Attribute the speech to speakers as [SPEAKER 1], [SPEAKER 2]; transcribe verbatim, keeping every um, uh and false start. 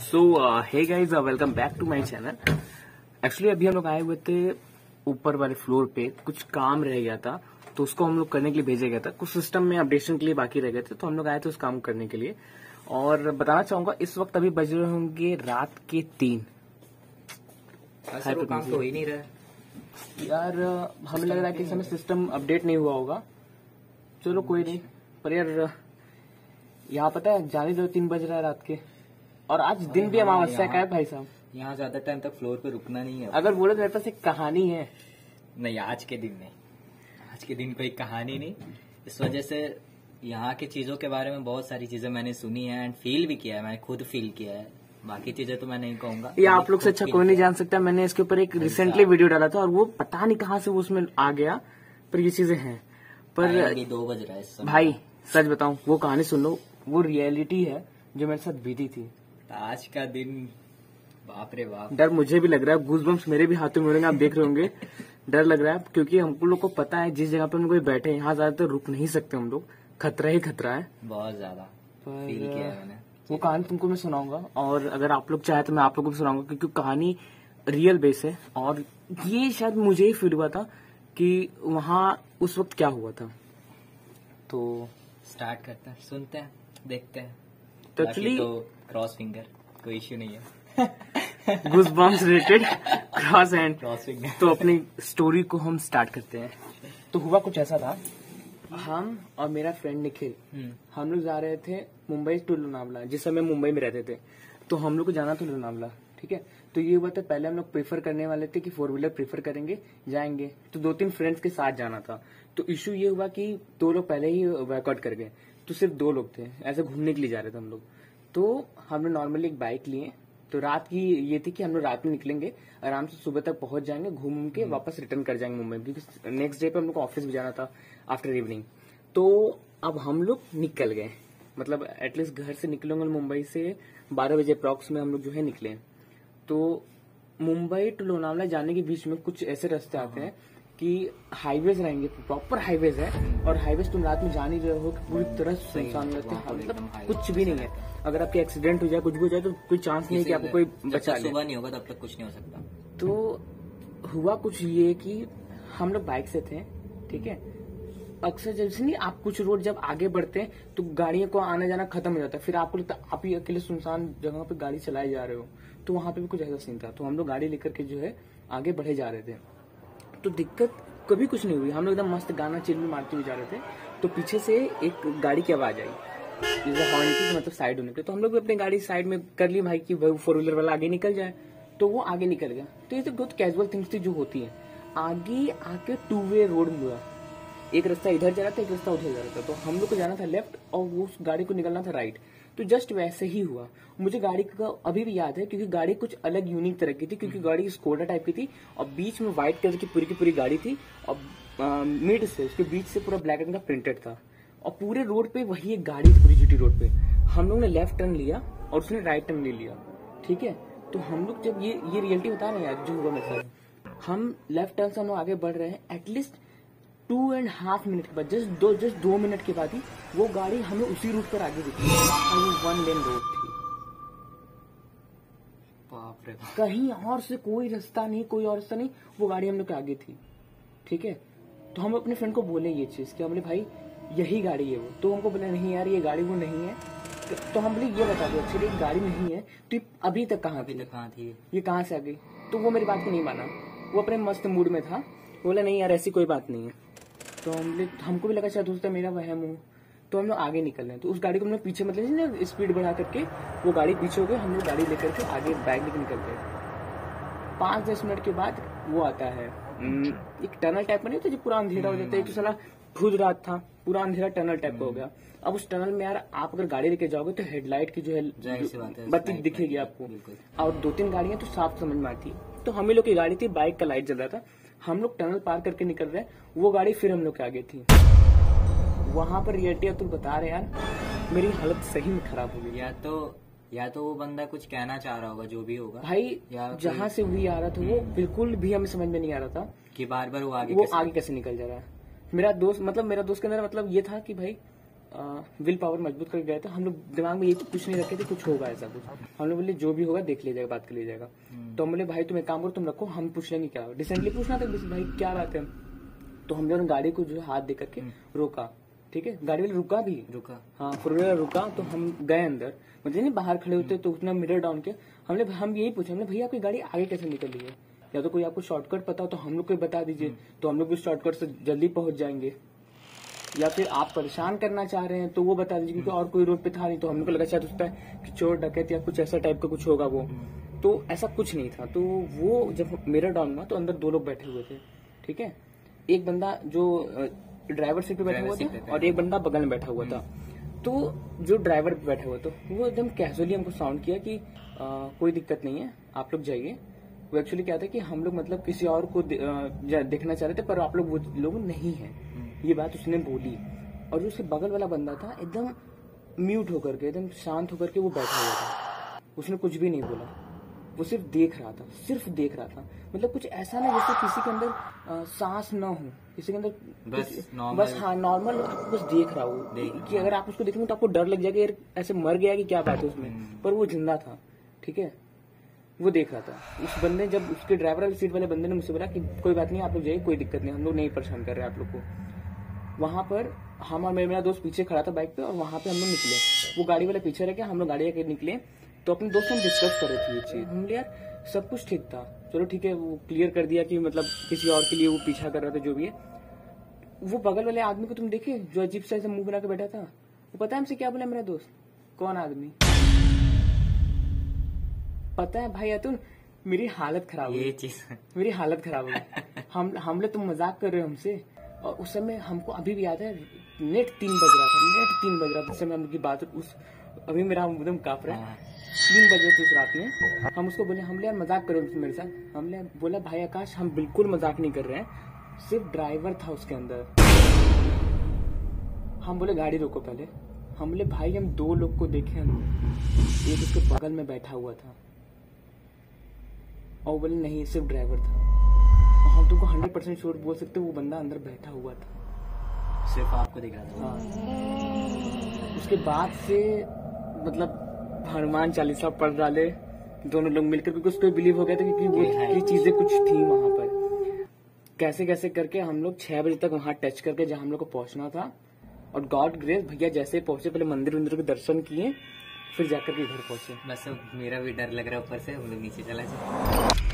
[SPEAKER 1] So hey guys, welcome back to my channel. Actually अभी हम लोग आए हुए थे ऊपर वाले फ्लोर पे, कुछ काम रह गया था तो उसको हम लोग करने के लिए भेजा गया था। कुछ सिस्टम में अपडेशन के लिए बाकी रह गए थे तो हम लोग आए थे उस काम करने के लिए। और बताना चाहूंगा इस वक्त अभी बज रहे होंगे रात के तीन।
[SPEAKER 2] सर वो काम तो हो ही नहीं रहा
[SPEAKER 1] यार, हमें लग रहा है कि समय सिस्टम अपडेट नहीं हुआ होगा। चलो कोई नहीं, पर यार यहाँ पता है जाने दो, तीन बज रहा है रात के, और आज दिन भी अमावस्या का है भाई साहब।
[SPEAKER 2] यहाँ ज्यादा टाइम तक फ्लोर पे रुकना नहीं है।
[SPEAKER 1] अगर बोले तो मेरे पास एक कहानी है।
[SPEAKER 2] नहीं, आज के दिन नहीं, आज के दिन कोई कहानी नहीं। इस वजह से यहाँ की चीजों के बारे में बहुत सारी चीजें मैंने सुनी है एंड फील भी किया है। मैंने खुद फील किया है, बाकी चीजें तो मैं नहीं कहूंगा।
[SPEAKER 1] ये आप लोग से अच्छा कोई नहीं जान सकता। मैंने इसके ऊपर एक रिसेंटली वीडियो डाला था और वो पता नहीं कहाँ से वो उसमें आ गया, पर ये चीजें हैं। पर
[SPEAKER 2] अभी दो बज रहा है इस समय।
[SPEAKER 1] भाई सच बताऊं, वो कहानी सुन लो, वो रियलिटी है जो मेरे साथ बीती थी।
[SPEAKER 2] आज का दिन बाप रे बाप,
[SPEAKER 1] डर मुझे भी लग रहा है, गूज़बम्प्स मेरे भी हाथों में उड़ेंगे, आप देख रहे होंगे। डर लग रहा है क्योंकि हम लोग को पता है जिस जगह पे हम लोग बैठे हैं यहाँ ज्यादातर रुक नहीं सकते हम लोग। खतरा ही खतरा है,
[SPEAKER 2] बहुत ज्यादा फील किया है मैंने।
[SPEAKER 1] वो कहानी तुमको मैं सुनाऊंगा, और अगर आप लोग चाहे तो मैं आप लोगों को भी सुनाऊंगा क्योंकि कहानी रियल बेस है। और ये शायद मुझे ही फील हुआ था कि वहाँ उस वक्त क्या हुआ था। तो
[SPEAKER 2] स्टार्ट करते हैं, सुनते हैं, देखते हैं।
[SPEAKER 1] तो
[SPEAKER 2] बाकी
[SPEAKER 1] एक्चुअली
[SPEAKER 2] तो क्रॉस फिंगर कोई इश्यू नहीं है।
[SPEAKER 1] Goosebumps related cross and
[SPEAKER 2] cross finger.
[SPEAKER 1] तो अपनी स्टोरी को हम स्टार्ट करते हैं। तो हुआ कुछ ऐसा था, हम और मेरा फ्रेंड निखिल, हम लोग जा रहे थे मुंबई टू लोनावला। जिस समय मुंबई में रहते थे तो हम लोग को जाना था लोनावला, ठीक है। तो ये हुआ था, पहले हम लोग प्रेफर करने वाले थे कि फोर व्हीलर प्रेफर करेंगे, जाएंगे। तो दो तीन फ्रेंड्स के साथ जाना था। तो इशू ये हुआ कि दो लोग पहले ही वर्कआउट कर गए, तो सिर्फ दो लोग थे। ऐसे घूमने के लिए जा रहे थे हम लोग। तो हम लोग नॉर्मली एक बाइक लिए। तो रात की ये थी कि हम लोग रात में निकलेंगे, आराम से सुबह तक पहुंच जाएंगे, घूम के वापस रिटर्न कर जाएंगे मुंबई, क्योंकि नेक्स्ट डे पे हम लोग को ऑफिस भी जाना था आफ्टर इवनिंग। तो अब हम लोग निकल गए, मतलब एटलीस्ट घर से निकलेंगे मुंबई से बारह बजे अप्रॉक्स में हम लोग जो है निकले। तो मुंबई टू लोनावला जाने के बीच में कुछ ऐसे रास्ते आते हैं कि हाईवेज रहेंगे, प्रॉपर हाईवेज है, और हाईवेज तुम रात में जान ही रहे हो कि पूरी तरह सुनसान रहते हैं, मतलब कुछ भी नहीं है। अगर आपके एक्सीडेंट हो जाए, कुछ भी हो जाए, तो कोई चांस नहीं है कि आपको कोई बचा ले।
[SPEAKER 2] सुबह नहीं होगा तब तक कुछ नहीं हो सकता।
[SPEAKER 1] तो हुआ कुछ ये कि हम लोग बाइक से थे, ठीक है। अक्सर जैसे नहीं, आप कुछ रोड जब आगे बढ़ते हैं तो गाड़ियों को आना जाना खत्म हो जाता है, फिर आपको लगता है आप ही अकेले सुनसान जगह पे गाड़ी चलाए जा रहे हो। तो वहां पे भी कुछ ऐसा सीन था। तो हम लोग गाड़ी लेकर के जो है आगे बढ़े जा रहे थे। तो दिक्कत कभी कुछ नहीं हुई, हम लोग एकदम मस्त गाना चिल मारते हुए जा रहे थे। तो पीछे से एक गाड़ी की आवाज आई, हॉर्न की, मतलब साइड होने के। तो हम लोग भी अपनी गाड़ी साइड में कर ली भाई कि फोर व्हीलर वाला आगे निकल जाए। तो वो आगे निकल गया। तो ये तो बहुत कैजुअल थिंग्स थी जो होती है। आगे आके टू वे रोड हुआ, एक रास्ता इधर जा रहा था, एक रास्ता उधर जा रहा था। तो हम लोग को जाना था लेफ्ट और वो उस गाड़ी को निकलना था राइट। तो जस्ट वैसे ही हुआ। मुझे गाड़ी का अभी भी याद है क्योंकि गाड़ी कुछ अलग यूनिक तरह की थी, क्योंकि गाड़ी स्कोडा टाइप की थी और बीच में व्हाइट कलर की पूरी की पूरी गाड़ी थी, और मिड से उसके बीच से पूरा ब्लैक रंग का प्रिंटेड था, और पूरे रोड पे वही एक गाड़ी थी, पूरी जीटी रोड पे। हम लोग ने लेफ्ट टर्न लिया और उसने राइट टर्न ले लिया, ठीक है। तो हम लोग जब ये ये रियलिटी बता रहे हैं यार जो हुआ मेरे साथ, हम लेफ्ट टर्न से हम लोग आगे बढ़ रहे हैं। At least two and half minute के बाद, जस्ट दो जस्ट दो मिनट के बाद ही वो गाड़ी हमें उसी रूट पर आगे दिखी। वन लेन रोड थी,
[SPEAKER 2] बाप रे बाप।
[SPEAKER 1] कहीं और से कोई रास्ता नहीं, कोई और रास्ता नहीं, वो गाड़ी हम लोग के आगे थी, ठीक है। तो हम अपने फ्रेंड को बोले ये चीज कि बोले भाई यही गाड़ी है वो। तो हमको बोले नहीं यार ये गाड़ी वो नहीं है। तो हम बोले ये बता दो एक्चुअली गाड़ी नहीं है तो अभी तक कहाँ
[SPEAKER 2] अभी तक कहाँ थी,
[SPEAKER 1] ये कहाँ से आ गई। तो वो मेरी बात को नहीं माना, वो अपने मस्त मूड में था, बोला नहीं यार ऐसी कोई बात नहीं है। तो हम हमको भी लगा शायद हो सकता है मेरा वहम हो। तो हम लोग आगे निकल रहे हैं। तो उस गाड़ी को हम लोग पीछे, मतलब स्पीड बढ़ा करके वो गाड़ी पीछे हो गई, हम लोग गाड़ी लेकर के आगे बैग लेकर निकल गए। पाँच दस मिनट के बाद वो आता है, एक टनल टाइप का नहीं होता जो पूरा अंधेरा हो जाता है। तो साला खुद रात था, पूरा अंधेरा टनल टाइप का हो गया। अब उस टनल में यार आप अगर गाड़ी लेके जाओगे तो हेडलाइट की जो है बत्ती दिखेगी आपको, और दो तीन गाड़ियां तो साफ समझ में आती है। तो हम ही लोग की गाड़ी थी, बाइक का लाइट जल रहा था, हम लोग टनल पार करके निकल रहे हैं, वो गाड़ी फिर हम लोग के आगे थी। वहां पर रियलिटी तू बता रहे यार, मेरी हालत सही में खराब हो गई।
[SPEAKER 2] या तो या तो वो बंदा कुछ कहना चाह रहा होगा, जो भी होगा
[SPEAKER 1] भाई, जहाँ से भी आ रहा था वो बिल्कुल भी हमें समझ में नहीं आ रहा था
[SPEAKER 2] कि बार बार वो आगे
[SPEAKER 1] वो आगे कैसे निकल जा रहा है। मेरा दोस्त, मतलब मेरा दोस्त के अंदर मतलब ये था कि भाई विल पावर मजबूत करके गए थे। हम लोग दिमाग में ये कुछ नहीं रखे थे कुछ होगा ऐसा कुछ। हम लोग बोले जो भी होगा देख लिया जाएगा, बात कर लिया जाएगा। तो हम बोले भाई तुम एक काम करो, तुम रखो, हम पूछ लेंगे क्या। रिसेंटली पूछना था भाई क्या बात है। तो हम लोगों ने गाड़ी को जो है हाथ दे करके रोका, ठीक है। गाड़ी वाले रुका भी,
[SPEAKER 2] रुका
[SPEAKER 1] हाँ फोर व्हीलर रुका। तो हम गए अंदर, मुझे नहीं बाहर खड़े होते तो उतना मिरर डाउन किया। हमने हम यही पूछा, हमने भैया आपकी गाड़ी आगे कैसे निकल रही है, या तो कोई आपको शॉर्टकट पता हो तो हम लोग को बता दीजिए, तो हम लोग उस शॉर्टकट से जल्दी पहुंच जाएंगे, या फिर आप परेशान करना चाह रहे हैं तो वो बता दीजिए, क्योंकि और कोई रोड पे था नहीं। तो हम लोग को लगा शायद उसका कि चोर डकैत या कुछ ऐसा टाइप का कुछ होगा वो, तो ऐसा कुछ नहीं था। तो वो जब मिरर डाउन हुआ तो अंदर दो लोग बैठे हुए थे, ठीक है। एक बंदा जो ड्राइवर सीट पे बैठा हुआ था और एक बंदा बगल में बैठा हुआ था। तो जो ड्राइवर पे बैठा हुआ था वो एकदम कैजुअली हमको साउंड किया कि आ, कोई दिक्कत नहीं है आप लोग जाइए। वो एक्चुअली क्या था कि हम लोग मतलब किसी और को दे, आ, देखना चाह रहे थे, पर आप लोग वो लोग नहीं है, ये बात उसने बोली। और जो उसके बगल वाला बंदा था एकदम म्यूट होकर के, एकदम शांत होकर के वो बैठा हुआ था, उसने कुछ भी नहीं बोला, वो सिर्फ देख रहा था, सिर्फ देख रहा था। मतलब कुछ ऐसा ना जैसे किसी के अंदर आ, सांस ना हो, किसी के अंदर
[SPEAKER 2] बस
[SPEAKER 1] बस हाँ नॉर्मल बस देख रहा हो कि अगर आप उसको देखेंगे तो आपको डर लग जाएगा यार ऐसे मर गया कि क्या बात है उसमें, पर वो जिंदा था, ठीक है। वो देख रहा था। उस बंदे जब उसके ड्राइवर वाली सीट वाले बंदे ने मुझसे बोला कि कोई बात नहीं आप लोग जाइए, कोई दिक्कत नहीं, हम लोग नहीं परेशान कर रहे हैं आप लोग को। वहां पर हम और मेरा दोस्त पीछे खड़ा था बाइक पे, और वहां पे हम लोग निकले, वो गाड़ी वाले पीछे रह के हम लोग गाड़ी आके निकले। तो अपने दोस्त से डिस्कस कर रहे थे ये चीज, हम यार सब कुछ ठीक था, चलो ठीक है, वो क्लियर कर दिया कि मतलब किसी और के लिए वो पीछा कर रहा था, जो भी है। वो बगल वाले आदमी को तुम देखे जो अजीब सा मुंह बना के बैठा था, वो पता है हमसे क्या बोला मेरा दोस्त? कौन आदमी पता है भाई अतुल? मेरी हालत खराब
[SPEAKER 2] ये
[SPEAKER 1] हुई,
[SPEAKER 2] चीज
[SPEAKER 1] मेरी हालत खराब हुई। हम हम लोग तुम मजाक कर रहे हो हमसे, और उस समय हमको अभी भी याद है नेट तीन बज रहा था, नेट तीन बज रहा था उस समय हम की बात। उस अभी मेरा एकदम कांप रहा है, तीन बजे थे उस रात में। हम उसको बोले, हमले यार मजाक करो मेरे साथ। हमने बोला भाई आकाश हम बिल्कुल मजाक नहीं कर रहे हैं, सिर्फ ड्राइवर था उसके अंदर। हम बोले गाड़ी रोको पहले। हम बोले भाई हम दो लोग को देखे, हम एक उसके बगल में बैठा हुआ था, और बोले नहीं सिर्फ ड्राइवर था। और हम तुमको हंड्रेड परसेंट श्योर बोल सकते वो बंदा अंदर बैठा हुआ था,
[SPEAKER 2] सिर्फ आपको दिख रहा था।
[SPEAKER 1] हाँ। उसके बाद से मतलब हनुमान चालीसा पढ़ डाले दोनों लोग मिलकर, क्योंकि उसको बिलीव हो गया था क्योंकि वो ये चीजें कुछ थी वहां पर। कैसे कैसे करके हम लोग छह बजे तक वहां टच करके जहां हम लोग को पहुंचना था, और गॉड ग्रेस भैया जैसे पहुंचे पहले मंदिर वंदिर के दर्शन किए, फिर जाकर के घर पहुंचे।
[SPEAKER 2] बस मेरा भी डर लग रहा है ऊपर से, हम लोग नीचे चला जाए।